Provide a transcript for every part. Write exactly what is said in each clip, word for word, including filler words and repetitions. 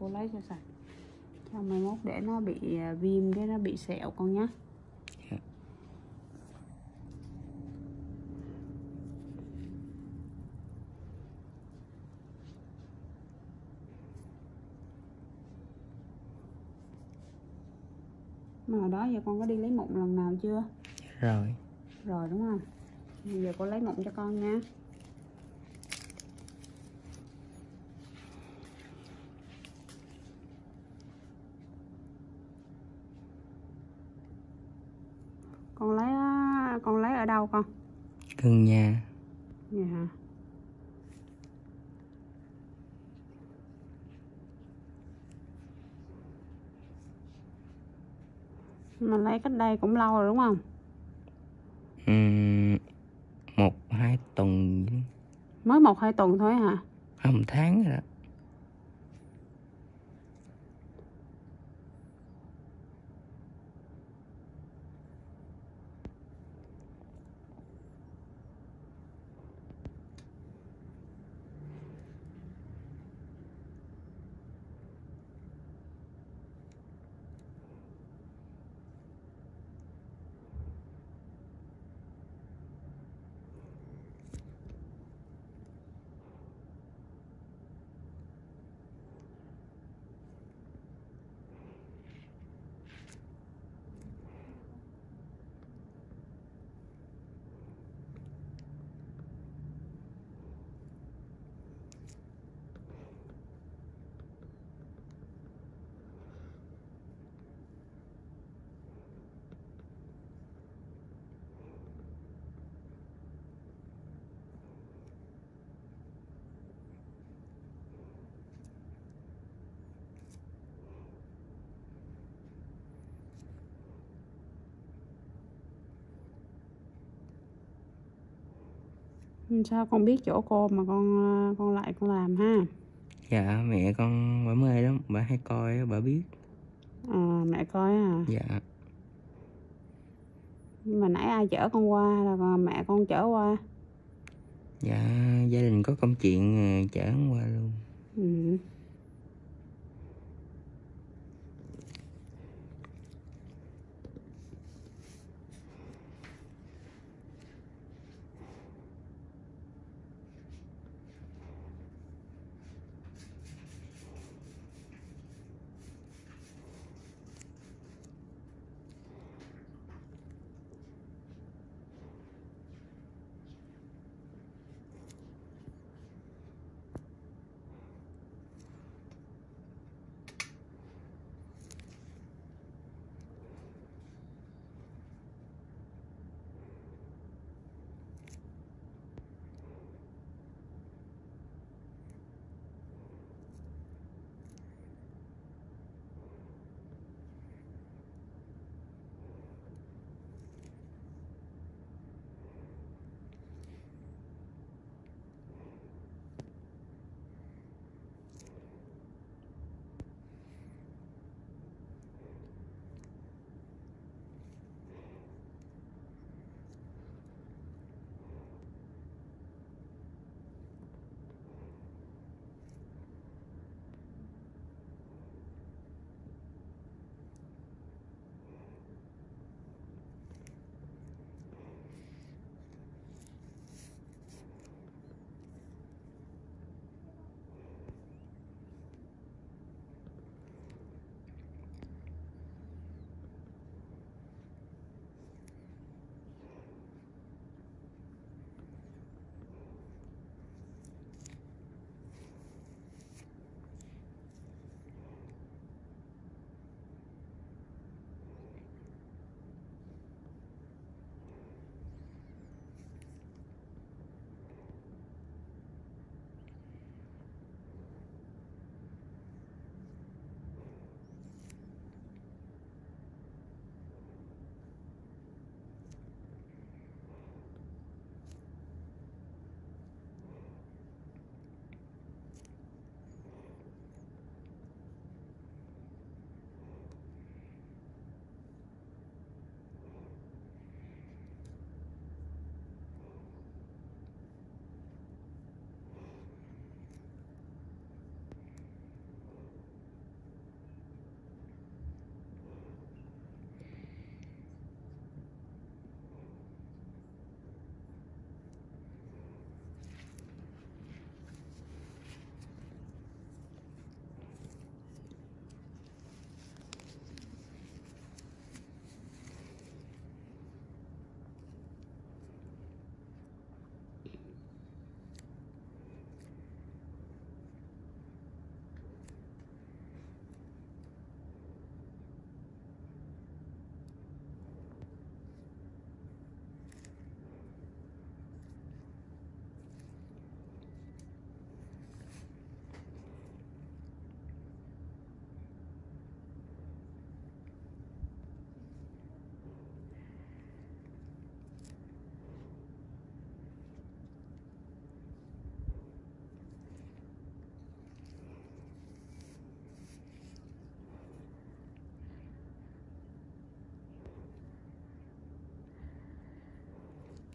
cô lấy cho sạch, cho mai mốt để nó bị viêm cái nó bị sẹo con nhé. Dạ. Mà hồi đó giờ con có đi lấy mụn lần nào chưa? Rồi. Rồi đúng không? Bây giờ cô lấy mụn cho con nha. Con lấy con lấy ở đâu con? Gần nhà. Dạ hả? Mình lấy cách đây cũng lâu rồi đúng không? Uhm, một hai tuần. Mới một hai tuần thôi hả? Không, một tháng rồi đó. Sao con biết chỗ cô mà con con lại con làm ha? Dạ, mẹ con bà mê lắm, bà hay coi, bà biết. À, mẹ coi hả? Dạ. Nhưng mà nãy ai chở con qua hay là mẹ con chở qua? Dạ, gia đình có công chuyện chở qua luôn. Ừ.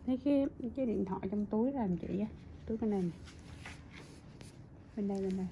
Thấy cái cái điện thoại trong túi làm chị á, túi bên đây này. Bên đây bên đây.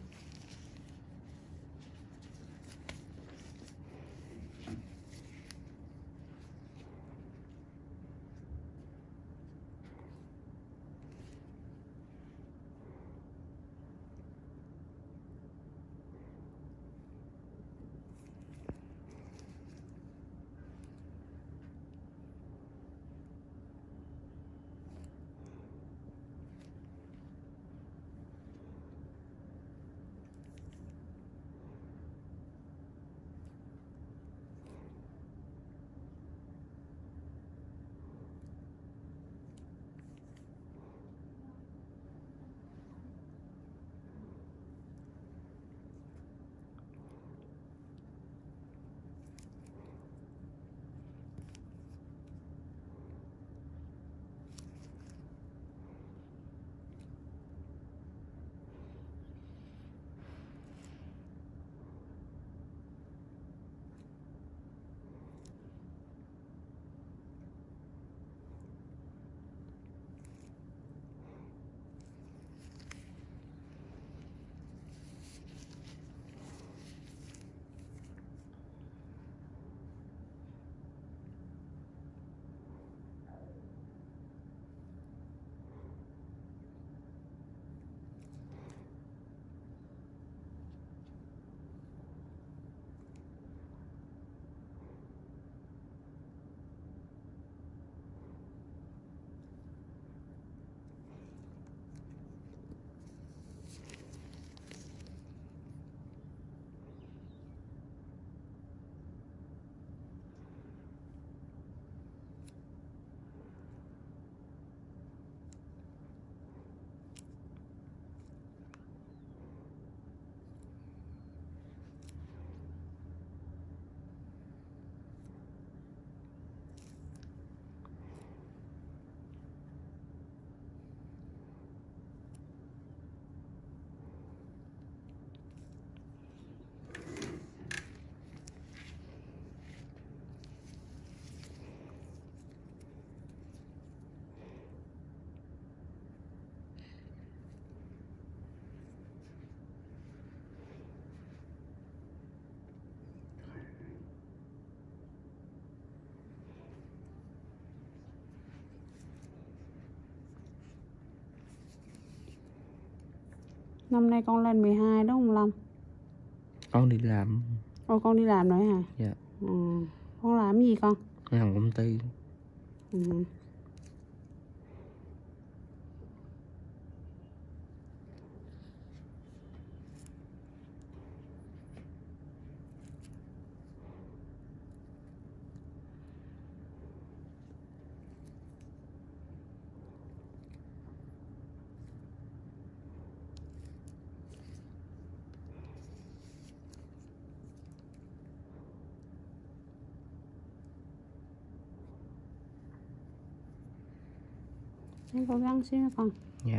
Năm nay con lên mười hai đúng không Long? Con đi làm. Ồ, con đi làm rồi hả? Dạ. Ừ. Con làm gì con? Con làm công ty. Ừ. Em cố gắng xíu nha con. Dạ.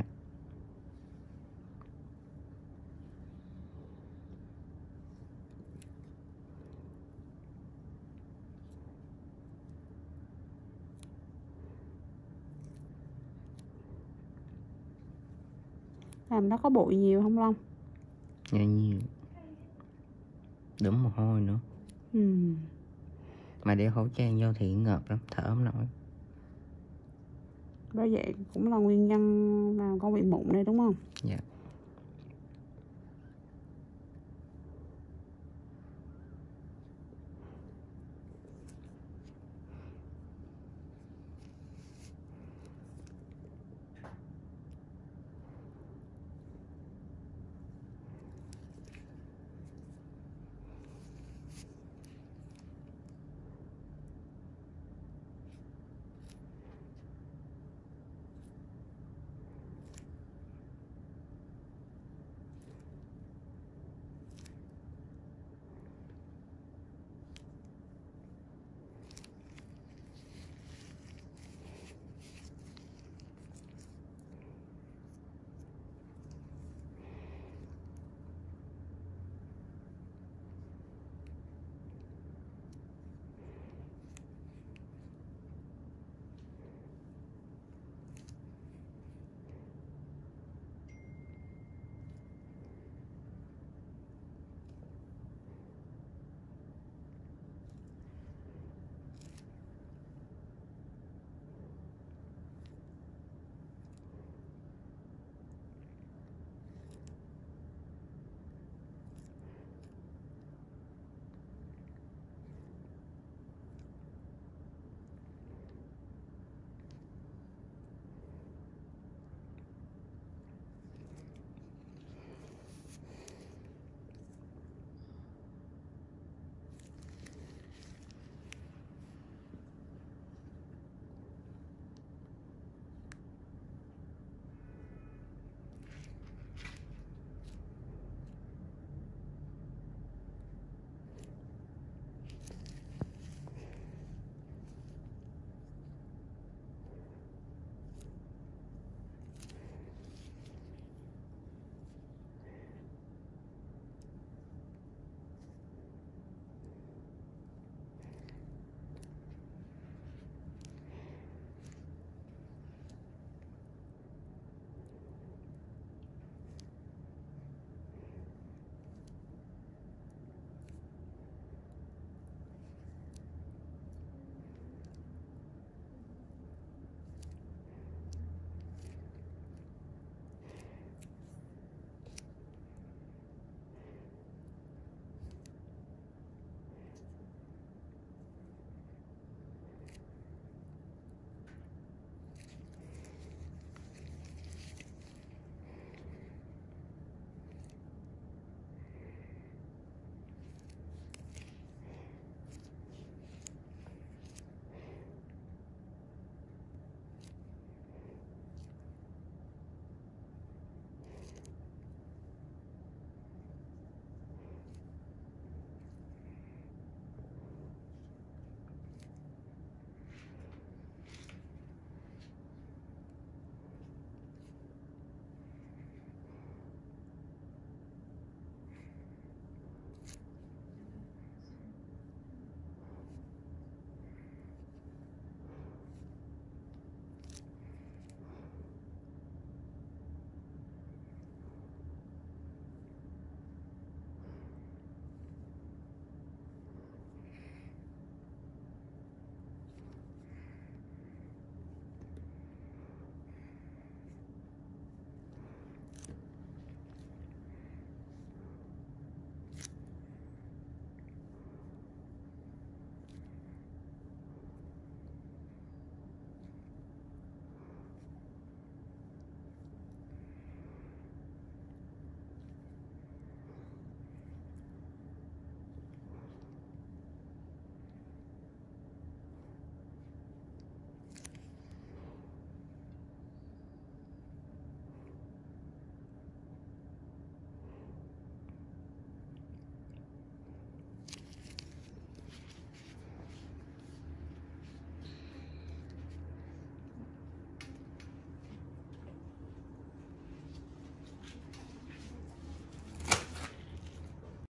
Làm đó có bụi nhiều không Long? Dạ nhiều. Đẫm mồ hôi nữa. Ừ. Mà đeo khẩu trang vô thì ngợp lắm, thở không nổi. Bởi vậy cũng là nguyên nhân làm con bị mụn đây đúng không? Dạ.